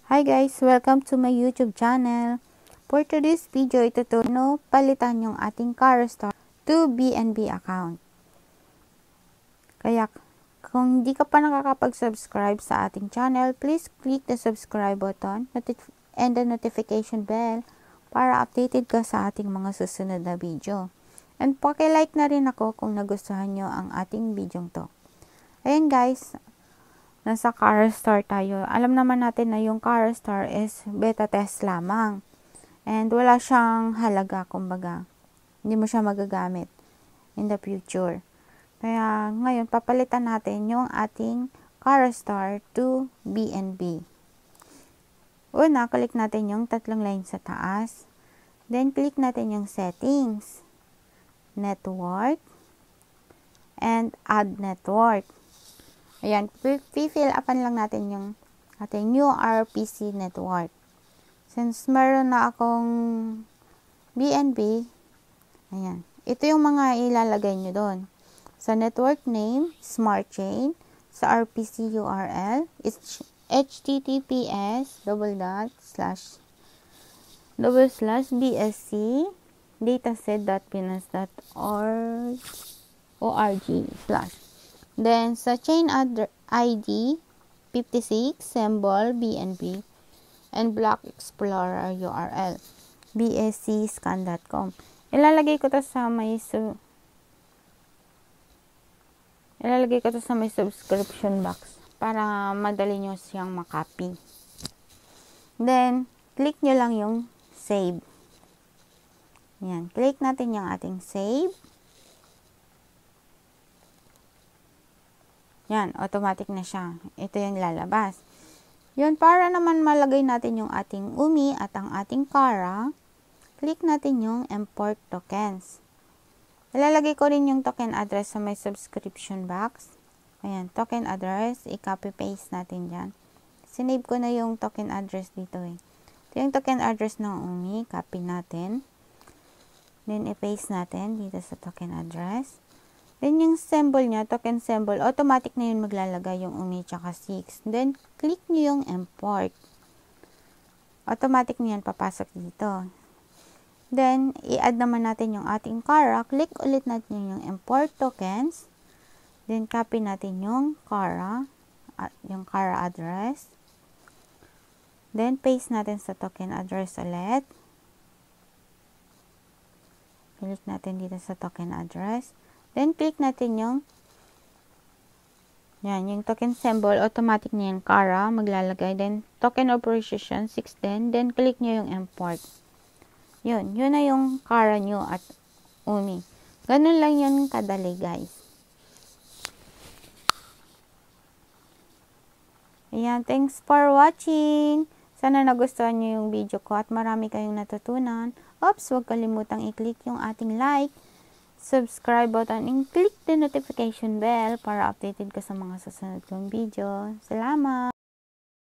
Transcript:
Hi guys! Welcome to my YouTube channel. For today's video, ituturo palitan yung ating CarStar to BNB account. Kaya kung hindi ka pa nakakapag-subscribe sa ating channel, please click the subscribe button and the notification bell para updated ka sa ating mga susunod na video. And paki-like na rin ako kung nagustuhan nyo ang ating video to. Ayan guys, nasa CarStar tayo. Alam naman natin na yung CarStar is beta test lamang. And wala siyang halaga, kumbaga. Hindi mo siya magagamit in the future. Kaya ngayon, papalitan natin yung ating CarStar to BNB. Una, click natin yung tatlong line sa taas. Then, click natin yung settings, network, and add network. Ayan, fill upan lang natin yung ating new RPC network. Since meron na akong BNB, ayan, ito yung mga ilalagay nyo doon. Sa network name, smart chain. Sa RPC URL, it's https://bsc-dataset.binance.org/. Then, sa chain ID, 56, symbol, BNB, and Block Explorer URL, bscscan.com. Ilalagay ko to sa may subscription box para madali nyo siyang makopy. Then, click nyo lang yung save. Yan, click natin yung ating save. Yan, automatic na siya. Ito yung lalabas. Yun, para naman malagay natin yung ating UMI at ang ating CARA, click natin yung import tokens. Ilalagay ko rin yung token address sa may subscription box. Ayan, token address, i-copy paste natin dyan. Sinave ko na yung token address dito eh. Ito yung token address ng UMI, copy natin. Then, i-paste natin dito sa token address. Then, yung symbol niya, token symbol, automatic na yun maglalagay yung UMI tsaka 6. Then, click nyo yung import. Automatic na yan papasok dito. Then, i-add naman natin yung ating CARA. Click ulit natin yung import tokens. Then, copy natin yung CARA address. Then, paste natin sa token address ulit. Click natin dito sa token address. Then, click natin yung yung token symbol, automatic na yung CARA, maglalagay. Then, token operation 6 din. Then, click nyo yung import. Yun na yung CARA nyo at UMI. Ganun lang yun kadali, guys. Ayan, thanks for watching. Sana nagustuhan nyo yung video ko at marami kayong natutunan. Oops, huwag kalimutang i-click yung ating like, subscribe button, and click the notification bell para updated ka sa mga susunod kong video. Salamat!